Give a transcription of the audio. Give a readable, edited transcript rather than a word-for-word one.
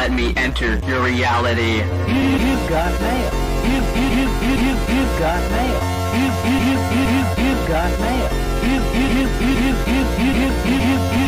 let me enter your reality. You've got mail. You've got mail. You've got mail. You've